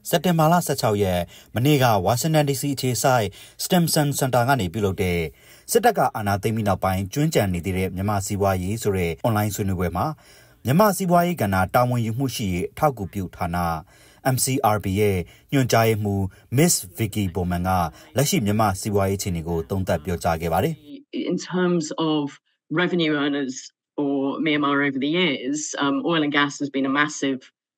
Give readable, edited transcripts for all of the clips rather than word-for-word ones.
စက်တင်ဘာလ16ရက်မနေ့ကဝါရှင်တန် DC အခြေစိုက် Stimson Center ကနေပြုလုပ်တဲ့စစ်တပ်ကအာဏာသိမ်းပြီးနောက်ပိုင်းကျွမ်းကျန်နေသေးတဲ့မြန်မာစီးပွားရေးဆိုတဲ့ online ဆွေးနွေးပွဲမှာမြန်မာစီးပွားရေးကဏ္ဍတာဝန်ယူမှုရှိရေးအထောက်အကူပြုဌာန MCRB ရဲ့ညွှန်ကြားရေးမှူး Miss Vicky Bowman ကလက်ရှိမြန်မာစီးပွားရေးအခြေအနေကိုသုံးသပ်ပြောကြားခဲ့ပါတယ် In terms of revenue earners for Myanmar over the years, oil and gas has been a massive,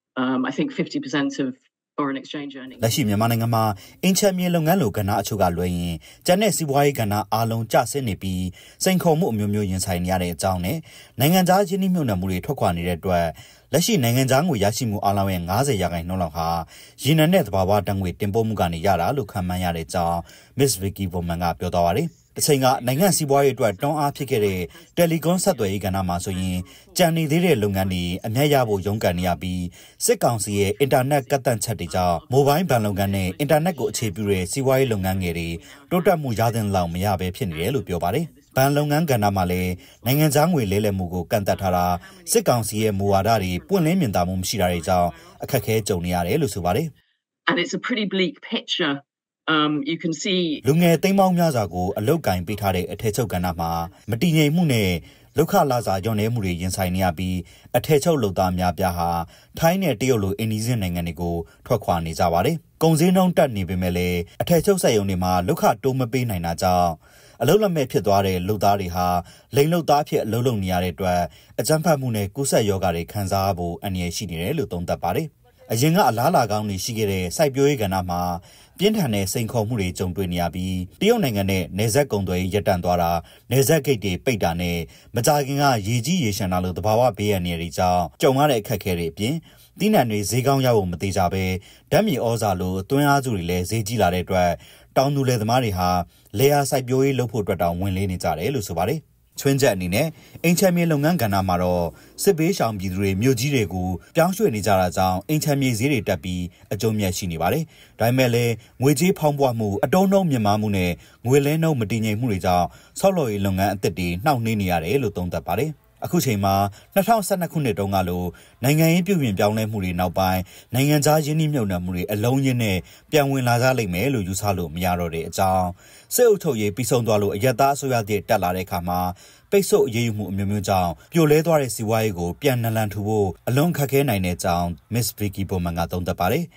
I think 50% of foreign exchange earnings. လက်ရှိမြန်မာနိုင်ငံမှာအင်ချမ်းမြေလုပ်ငန်းလိုကဏ္ဍအချို့ကလွှဲရင်ကျန်တဲ့စီးပွားရေးကဏ္ဍအားလုံးကျဆင်းနေပြီးစိန်ခေါ်မှုအမျိုးမျိုးရင်ဆိုင်နေရတဲ့အကြောင်းနဲ့နိုင်ငံခြားရင်းနှီးမြှုပ်နှံမှုတွေထွက်ခွာနေတဲ့အတွက်လက်ရှိနိုင်ငံခြားငွေရရှိမှုအားလုံးရဲ့90%လောက်ဟာရင်းနှံတဲ့သဘာဝဓာတ်ငွေတင်ပို့မှုကနေရတာလို့ခန့်မှန်းရတဲ့အကြောင်း Miss Vicky Bowman ကပြောသွားပါတယ်တချိန်ကနိုင်ငံစီးပွားရေးအတွက်တွန်းအားဖြစ်ခဲ့တဲ့တယ်လီကွန်ဆက်သွယ်ရေးကဏ္ဍမှာဆိုရင်ကြံနေသေးတဲ့လုပ်ငန်းတွေအများရဖို့ရုန်းကန်နေရပြီးစစ်ကောင်စီရဲ့အင်တာနက်ကတ်တန့်ချက်တွေကြောင့်မိုဘိုင်းဘဏ်လုပ်ငန်းနဲ့အင်တာနက်ကိုအခြေပြုတဲ့စီးပွားရေးလုပ်ငန်းငယ်တွေတိုးတက်မှုရတဲ့လောက်မရဘဲဖြစ်နေတယ်လို့ပြောပါတယ်ဘဏ်လုပ်ငန်းကဏ္ဍမှာလည်းနိုင်ငံခြားငွေလဲလှယ်မှုကိုကန့်သတ်ထားတာစစ်ကောင်စီရဲ့မူဝါဒတွေပွင့်လင်းမြင်သာမှုမရှိတာတွေကြောင့်အခက်အခဲကြုံနေရတယ်လို့ဆိုပါတယ် And it's a pretty bleak picture. You can see လူငယ်သိန်းပေါင်းများစွာကိုအလုတ်ကင်ပေးထားတဲ့အထက်ချုပ်ကဏ္ဍမှာမတည်ငြိမ်မှုနဲ့လောက်ခလာစာညွန်နေမှုတွေရင်ဆိုင်နေရပြီးအထက်ချုပ်လုပ်သားများပြားဟာထိုင်းနဲ့တရုတ်လိုအင်ဒီဇင်းနိုင်ငံတွေကိုထွက်ခွာနေကြပါတယ်။ကုန်စည်နှုန်းတက်နေပေမဲ့လည်းအထက်ချုပ်စက်ရုံတွေမှာလောက်ခတိုးမပေးနိုင်တာကြောင့်အလုတ်လက်မဲ့ဖြစ်သွားတဲ့လုပ်သားတွေဟာလိန်လုပ်သားဖြစ်အလုတ်လုပ်နေရတဲ့အတွက်အကြမ်းဖက်မှုနဲ့ကူးစက်ရောဂါတွေခံစားဖို့အန္တရာယ်ရှိနေတယ်လို့သုံးသပ်ပါတယ်။အရင်ကအလားလာကောင်းတွေရှိခဲ့တဲ့စိုက်ပျိုးရေးကဏ္ဍမှာပြင်းထန်တဲ့စိန်ခေါ်မှုတွေကြုံတွေ့နေရပြီးတရုတ်နိုင်ငံနဲ့နယ်စပ်ကုန်သွယ်ရေးရပ်တန့်သွားတာနယ်စပ်ဂိတ်တွေပိတ်တာနဲ့မကြာခင်ကရေကြီးရေရှမ်းတာလို့သဘာဝဘေးရန်တွေကြောင့်ကြုံရတဲ့အခက်အခဲတွေအပြင်တိနံတွေဈေးကောင်းရဖို့မသေးကြပဲဓာတ်မြေဩဇာလိုအတွင်းအားစုတွေလည်းဈေးကြီးလာတဲ့အတွက်တောင်သူလယ်သမားတွေဟာလေယာစိုက်ပျိုးရေးလုပ်ဖို့အတွက်တောင်ဝင်လေးနေကြတယ်လို့ဆိုပါတယ်ချွင်းချက်အနေနဲ့အင်ချမ်းမြေလုပ်ငန်းကဏ္ဍမှာတော့စစ်ဘေးရှောင်ပြည်သူတွေမြို့ကြီးတွေကိုပြောင်းရွှေ့နေကြတာကြောင့်အင်ချမ်းမြေဈေးတွေတက်ပြီးအကျုံးမြတ်ရှိနေပါတယ်။ဒါပေမဲ့လည်းငွေကြေးဖောင်းပွားမှုအတုံးနှုံးမြင့်မားမှုနဲ့ငွေလဲနှုန်းမတည်ငြိမ်မှုတွေကြောင့်ဆောက်လုပ်ရေးလုပ်ငန်းအသစ်တွေနှောင့်နှေးနေရတယ်လို့သုံးသပ်ပါတယ်။အခုချိန်မှာ2012ခုနှစ်တုန်းကလိုနိုင်ငံရေးပြုပြင်ပြောင်းလဲမှုတွေနောက်ပိုင်းနိုင်ငံခြားရင်းနှီးမြှုပ်နှံမှုတွေအလုံးရင်းနဲ့ပြန်ဝင်လာကြလိမ့်မယ်လို့ယူဆလို့မရတော့တဲ့အကြောင်းစစ်အုပ်ချုပ်ရေးပြီးဆုံးသွားလို့အယက်သားအစိုးရတွေတက်လာတဲ့အခါမှာပိတ်ဆို့အရေးယူမှုအမျိုးမျိုးကြောင့်ပြိုလဲသွားတဲ့စီးပွားရေးကိုပြန်နလန်ထူဖို့အလွန်ခက်ခဲနိုင်တဲ့အကြောင်း Miss Vicky Bowman ကသုံးသပ်ပါတယ်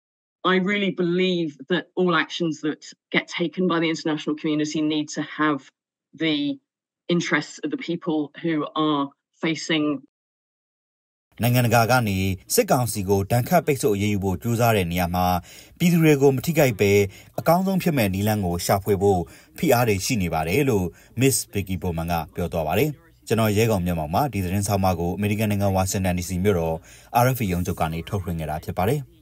I really believe that all actions that get taken by the international community need to have the interests of the people who are facing နိုင်ငံတကာကနေစစ်ကောင်စီကိုတန်ခတ်ပိတ်ဆို့အရေးယူဖို့ကြိုးစားတဲ့နေရာမှာပြည်သူတွေကိုမထိခိုက်ပဲအကောင်းဆုံးဖြစ်မဲ့နည်းလမ်းကိုရှာဖွေဖို့ဖိအားတွေရှိနေပါတယ်လို့ Miss Vicky Bowman ကပြောသွားပါတယ်ကျွန်တော်ရဲကောင်မြတ်မောင်ပါဒီသတင်းဆောင်မကိုအမေရိကန်နိုင်ငံဝါရှင်တန် DC မြို့တော် RFA ရုံးချုပ်ကနေထုတ်လွှင့်ခဲ့တာဖြစ်ပါတယ်